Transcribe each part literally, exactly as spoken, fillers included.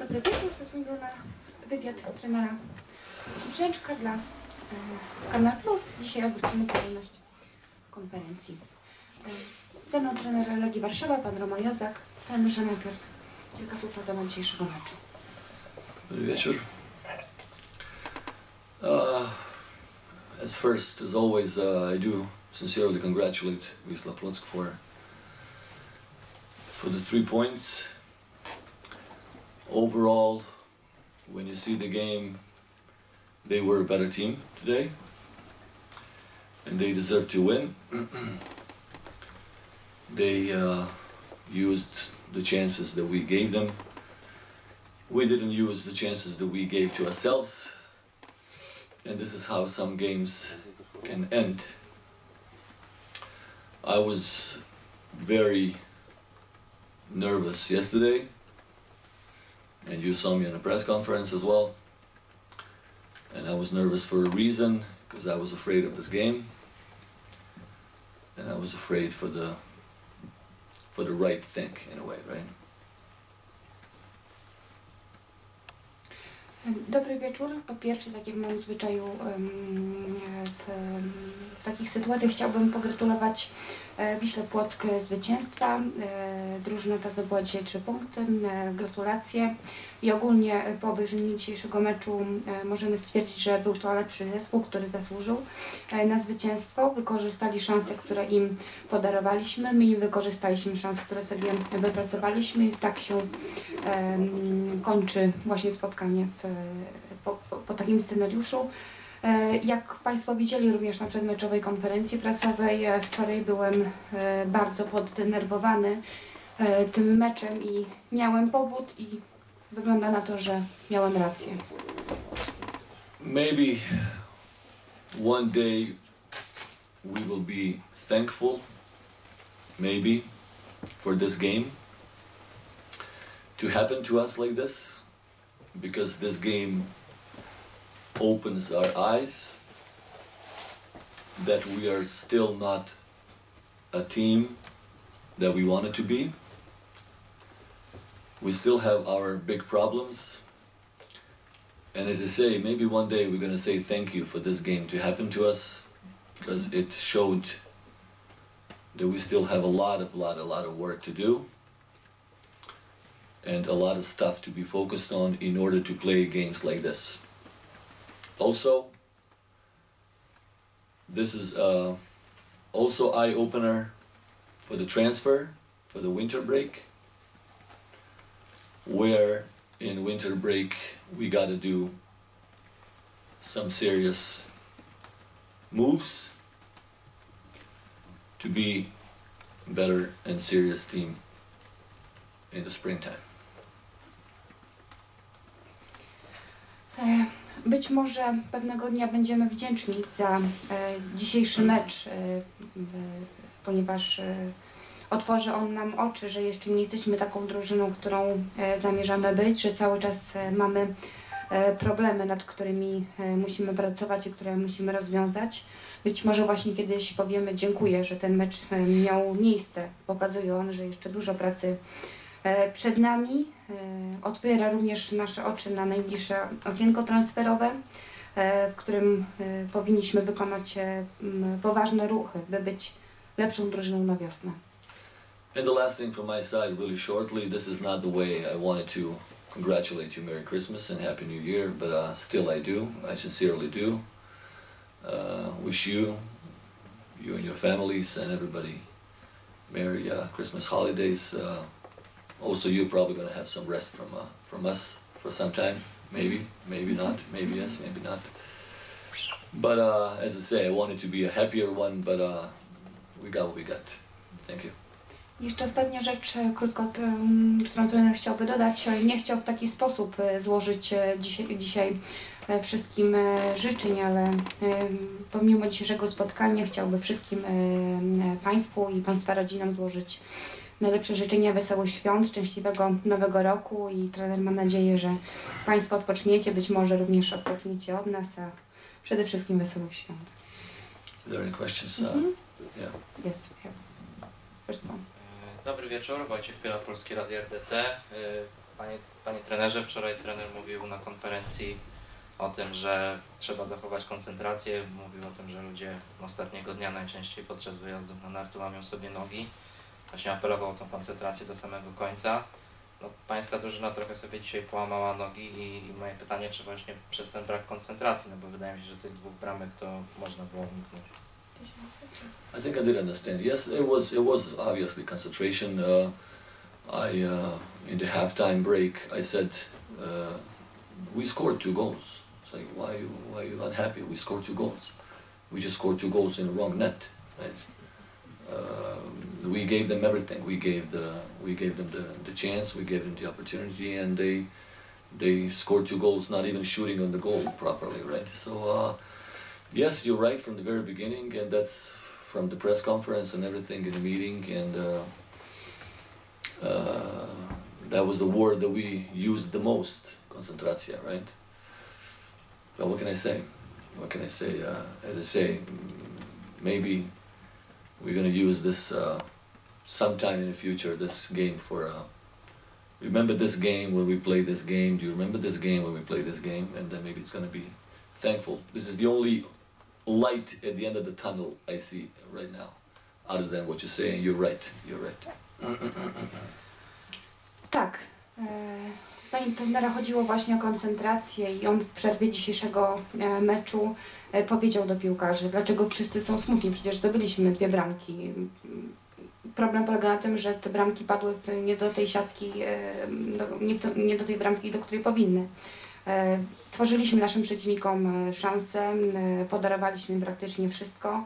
Dobry wieczór, ze względu na wywiad trenera Brzęczka dla e, Kanal Plus. Dzisiaj odwrócimy kolejność konferencji. E, ze mną trener Legii Warszawa, pan Roman Jozak. Trenerze, najpierw kilka słów na temat dzisiejszego meczu. Dobry wieczór. Uh, as first, as always, uh, I do sincerely congratulate Wisła Płock for for the three points. Overall, when you see the game, they were a better team today, and they deserve to win. They uh, used the chances that we gave them. We didn't use the chances that we gave to ourselves, and this is how some games can end. I was very nervous yesterday, and you saw me in a press conference as well. And I was nervous for a reason, because I was afraid of this game, and I was afraid for the for the right thing in a way, right? Dobry wieczór. Po pierwsze, tak jak mam w zwyczaju w, w takich sytuacjach, chciałbym pogratulować Wiśle Płock zwycięstwa. Drużyna ta zdobyła dzisiaj trzy punkty. Gratulacje. I ogólnie po obejrzeniu dzisiejszego meczu możemy stwierdzić, że był to lepszy zespół, który zasłużył na zwycięstwo. Wykorzystali szanse, które im podarowaliśmy. My im wykorzystaliśmy szanse, które sobie wypracowaliśmy. I tak się um, kończy właśnie spotkanie w, po, po, po takim scenariuszu. Jak Państwo widzieli również na przedmeczowej konferencji prasowej, wczoraj byłem bardzo poddenerwowany tym meczem i miałem powód i wygląda na to, że miałem rację. Maybe one day we will be thankful, maybe, for this game to happen to us like this, because this game opens our eyes that we are still not a team that we wanted to be. We still have our big problems, and as I say, maybe one day we're going to say thank you for this game to happen to us, because it showed that we still have a lot of lot a lot of work to do and a lot of stuff to be focused on in order to play games like this. Also, this is uh, also eye-opener for the transfer, for the winter break, where in winter break we got to do some serious moves to be a better and serious team in the springtime. Być może pewnego dnia będziemy wdzięczni za e, dzisiejszy mecz, e, e, ponieważ e, otworzy on nam oczy, że jeszcze nie jesteśmy taką drużyną, którą e, zamierzamy być, że cały czas e, mamy e, problemy, nad którymi e, musimy pracować i które musimy rozwiązać. Być może właśnie kiedyś powiemy dziękuję, że ten mecz e, miał miejsce. Pokazuje on, że jeszcze dużo pracy przed nami. Otwiera również nasze oczy na najbliższe okienko transferowe, w którym powinniśmy wykonać poważne ruchy, by być lepszą drużyną na wiosnę. And the last thing from my side, really shortly, this is not the way I wanted to congratulate you, Merry Christmas and Happy New Year, but uh, still I do, I sincerely do. Uh, wish you, you and your families and everybody Merry uh, Christmas holidays. Uh, Also, you're probably going to have some rest from uh, from us for some time, maybe, maybe not, maybe yes, maybe not. But uh, as I say, I wanted to be a happier one, but uh, we got what we got. Thank you. Jeszcze ostatnia rzecz, krótko, którą trener chciałby dodać. Nie chciał w taki sposób złożyć dzisiaj, dzisiaj wszystkim życzeń, ale pomimo dzisiejszego spotkania chciałby wszystkim Państwu i Państwa rodzinom złożyć najlepsze życzenia, wesołych świąt, szczęśliwego nowego roku i trener ma nadzieję, że Państwo odpoczniecie, być może również odpoczniecie od nas, a przede wszystkim wesołych świąt. Are there any questions? Mm-hmm. uh, yeah. Yes, we have. First one. Dobry wieczór, Wojciech Piela, Polskie Radio R D C. Panie, panie trenerze, wczoraj trener mówił na konferencji o tym, że trzeba zachować koncentrację. Mówił o tym, że ludzie ostatniego dnia najczęściej podczas wyjazdów na narty łamią sobie nogi. Właśnie apelował o tą koncentrację do samego końca. No, pańska drużyna trochę sobie dzisiaj połamała nogi i, i moje pytanie, czy właśnie przez ten brak koncentracji, no bo wydaje mi się, że tych dwóch bramek to można było uniknąć. I think I did understand. Yes, it was it was obviously concentration. Uh, I uh, in the halftime break I said uh, we scored two goals. It's like why you why are you unhappy? We scored two goals. We just scored two goals in the wrong net. Right? Uh, we gave them everything. We gave the we gave them the, the chance. We gave them the opportunity, and they they scored two goals, not even shooting on the goal properly. Right? So. Uh, Yes, you're right from the very beginning, and that's from the press conference and everything in the meeting, and uh, uh, that was the word that we used the most, koncentracja, right? But what can I say? What can I say? Uh, as I say, maybe we're going to use this uh, sometime in the future, this game for... Uh, remember this game when we play this game? Do you remember this game when we play this game? And then maybe it's going to be thankful. This is the only light at the end of the tunnel I see right now, other than what you're saying. You're right, you're right. Tak. Zdaniem trenera chodziło właśnie o koncentrację i on w przerwie dzisiejszego meczu powiedział do piłkarzy, dlaczego wszyscy są smutni, przecież zdobyliśmy dwie bramki. Problem polega na tym, że te bramki padły nie do tej siatki, nie do, nie do tej bramki, do której powinny. Stworzyliśmy naszym przeciwnikom szansę, podarowaliśmy praktycznie wszystko.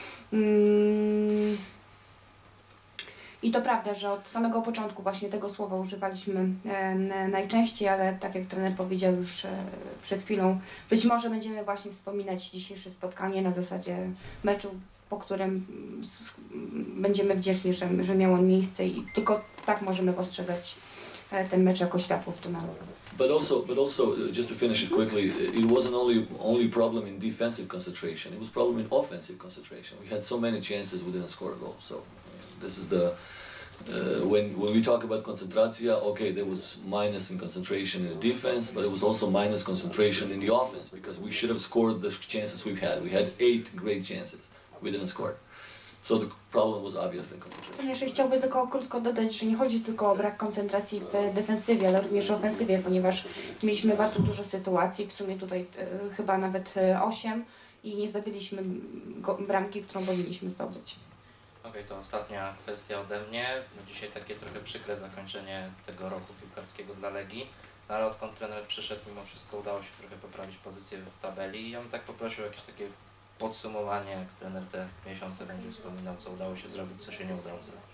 I to prawda, że od samego początku właśnie tego słowa używaliśmy najczęściej, ale tak jak trener powiedział już przed chwilą, być może będziemy właśnie wspominać dzisiejsze spotkanie na zasadzie meczu, po którym będziemy wdzięczni, że, że miał on miejsce i tylko tak możemy postrzegać ten mecz jako światło w tunelu. But also, but also, uh, just to finish it quickly, it wasn't only only problem in defensive concentration. It was problem in offensive concentration. We had so many chances, we didn't score a goal. So uh, this is the uh, when when we talk about koncentracja, okay, there was minus in concentration in the defense, but it was also minus concentration in the offense because we should have scored the chances we've had. We had eight great chances, we didn't score. So the problem was obviously concentration. Jeszcze chciałbym tylko krótko dodać, że nie chodzi tylko o brak koncentracji w defensywie, ale również w ofensywie, ponieważ mieliśmy bardzo dużo sytuacji, w sumie tutaj e, chyba nawet osiem i nie zdobyliśmy go, bramki, którą powinniśmy zdobyć. Okej, okay, to ostatnia kwestia ode mnie. No dzisiaj takie trochę przykre zakończenie tego roku piłkarskiego dla Legii, no ale odkąd trener przyszedł, mimo wszystko udało się trochę poprawić pozycję w tabeli i on tak poprosił o jakieś takie podsumowanie, jak trener te miesiące będzie wspominał, co udało się zrobić, co się nie udało zrobić.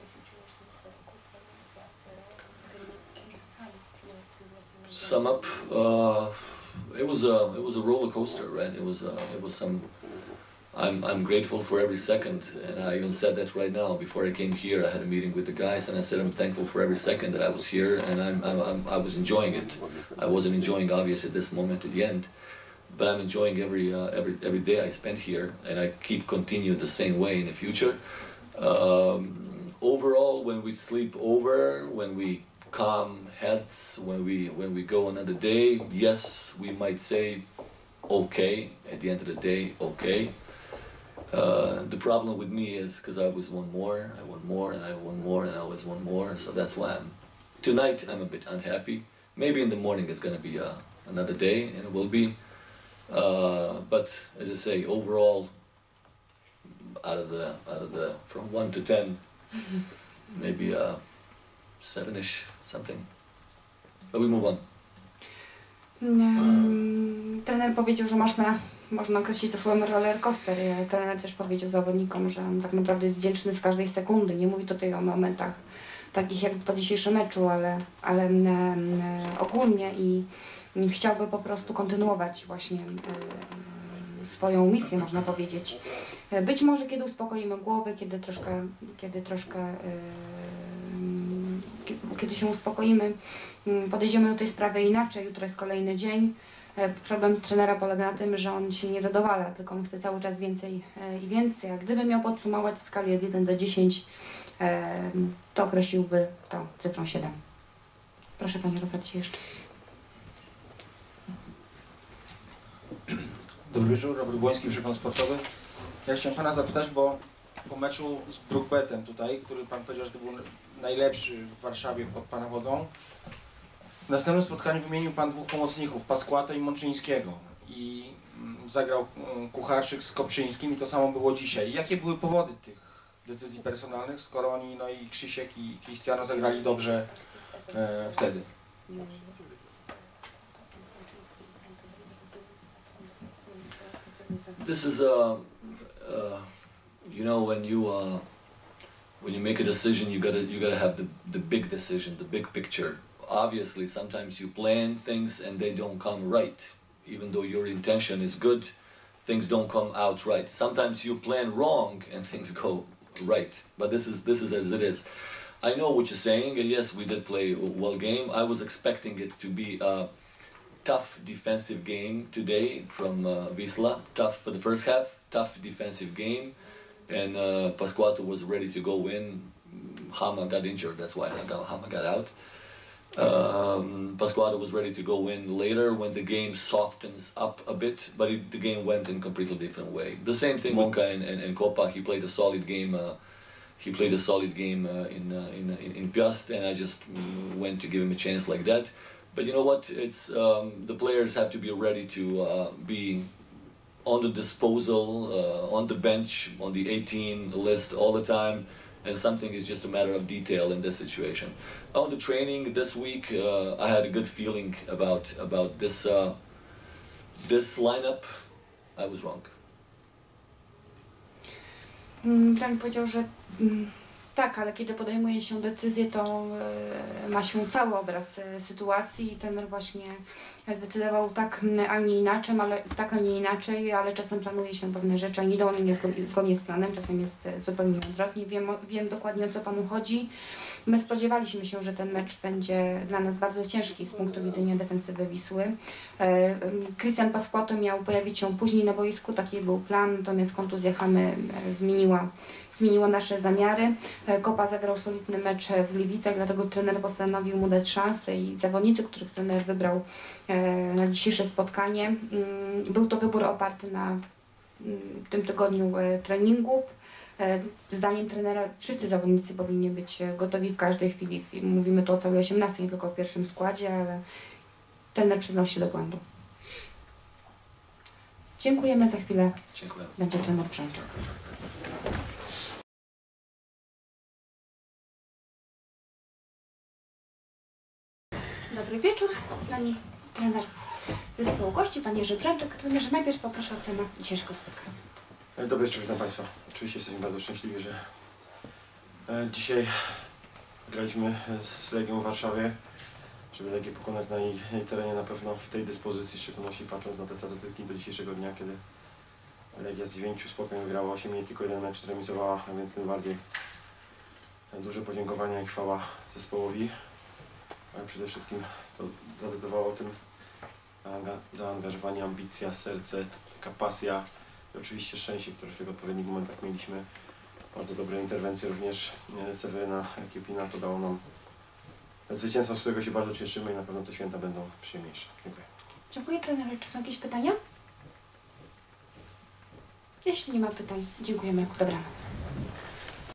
Sum up, uh, it was a it was a roller coaster, right? It was uh, it was some. I'm I'm grateful for every second, and I even said that right now. Before I came here, I had a meeting with the guys, and I said I'm thankful for every second that I was here, and I'm I'm, I'm I was enjoying it. I wasn't enjoying obviously this moment at the end. But I'm enjoying every uh, every every day I spent here, and I keep continuing the same way in the future. Um, overall, when we sleep over, when we calm heads, when we when we go another day, yes, we might say, okay. At the end of the day, okay. Uh, the problem with me is because I always want more, I want more, and I want more, and I always want more. So that's why I'm tonight. I'm a bit unhappy. Maybe in the morning it's gonna be uh, another day, and it will be. Uh, but as I say, overall, out of the out of the from one to ten, maybe a seven-ish something. But we move on. Um, trener powiedział, że można, można określić to słowem roller coaster. Trener też powiedział zawodnikom, że on tak naprawdę jest wdzięczny z każdej sekundy. Nie mówi tutaj o momentach takich jak po dzisiejszym meczu, ale, ale um, ogólnie i chciałby po prostu kontynuować właśnie e, swoją misję, można powiedzieć. Być może kiedy uspokoimy głowy, kiedy troszkę, kiedy troszkę, e, kiedy, kiedy się uspokoimy, podejdziemy do tej sprawy inaczej. Jutro jest kolejny dzień. E, problem trenera polega na tym, że on się nie zadowala, tylko on chce cały czas więcej e, i więcej. A gdyby miał podsumować w skali od jeden do dziesięciu, e, to określiłby to cyfrą siedem. Proszę Panie Robercie jeszcze. Dobry wieczór, Robert Błoński, Przekon Sportowy. Ja chciałem Pana zapytać, bo po meczu z Brookbetem tutaj, który Pan powiedział, że to był najlepszy w Warszawie pod Pana wodzą, w następnym spotkaniu wymienił Pan dwóch pomocników, Pasquatę i Mączyńskiego, i zagrał Kucharczyk z Kopczyńskim i to samo było dzisiaj. Jakie były powody tych decyzji personalnych, skoro oni, no i Krzysiek i Cristiano zagrali dobrze e, wtedy? This is, uh, uh, you know, when you uh, when you make a decision, you gotta you gotta have the the big decision, the big picture. Obviously, sometimes you plan things and they don't come right, even though your intention is good. Things don't come out right. Sometimes you plan wrong and things go right. But this is this is as it is. I know what you're saying, and yes, we did play a well game. I was expecting it to be a tough defensive game today from uh, Wisla. Tough for the first half, tough defensive game, and uh, Pasquato was ready to go in. Hama got injured, that's why Hama got out. Um, Pasquato was ready to go in later when the game softens up a bit, but it, the game went in a completely different way. The same thing with Monca and, and, and Copa. He played a solid game. Uh, he played a solid game uh, in, uh, in in in Piast, and I just mm, went to give him a chance like that. But you know what? It's um, the players have to be ready to uh, be on the disposal, uh, on the bench, on the eighteen list all the time, and something is just a matter of detail in this situation. On the training this week, uh, I had a good feeling about about this uh, this lineup. I was wrong. Plan powiedział, że mm, tak, ale kiedy podejmuje się decyzję, to y, ma się cały obraz y, sytuacji i trener właśnie zdecydował tak, a nie inaczej, ale, tak, a nie inaczej, ale czasem planuje się pewne rzeczy, a nie idą one niezgodnie, zgodnie z planem, czasem jest y, zupełnie odwrotnie. Wiem, wiem dokładnie, o co Panu chodzi. My spodziewaliśmy się, że ten mecz będzie dla nas bardzo ciężki z punktu widzenia defensywy Wisły. Cristian Pasquato miał pojawić się później na boisku, taki był plan, natomiast kontuzja Hamy zmieniła, zmieniła nasze zamiary. Kopa zagrał solidny mecz w Gliwicach, dlatego trener postanowił mu dać szansę i zawodnicy, których trener wybrał na dzisiejsze spotkanie. Był to wybór oparty na tym tygodniu treningów. Zdaniem trenera wszyscy zawodnicy powinni być gotowi w każdej chwili. Mówimy tu o całej osiemnastce, nie tylko o pierwszym składzie, ale trener przyznał się do błędu. Dziękujemy, za chwilę Dziękuję. będzie trener Brzęczek. Dobry wieczór, z nami trener zespołu gości, pan Jerzy Brzęczek. Trenerze, najpierw poproszę o ocenę dzisiejszego spotkania. Dobry wieczór, witam Państwa. Oczywiście jesteśmy bardzo szczęśliwi, że dzisiaj graliśmy z Legią w Warszawie, żeby Legię pokonać na jej, jej terenie, na pewno w tej dyspozycji, w szczególności patrząc na te statystyki do dzisiejszego dnia, kiedy Legia z dziewięciu spotkań wygrała osiem i tylko jeden mecz zremisowała, a więc tym bardziej duże podziękowania i chwała zespołowi. Ale przede wszystkim to zadecydowało o tym zaangażowanie, ambicja, serce, taka pasja i oczywiście szczęście, które w tych odpowiednich momentach mieliśmy. Bardzo dobre interwencje również Seweryna Kiepina, to dało nam zwycięstwo, z którego się bardzo cieszymy i na pewno te święta będą przyjemniejsze. Dziękuję. Dziękuję trenerze. Czy są jakieś pytania? Jeśli nie ma pytań, dziękujemy. Dobranoc.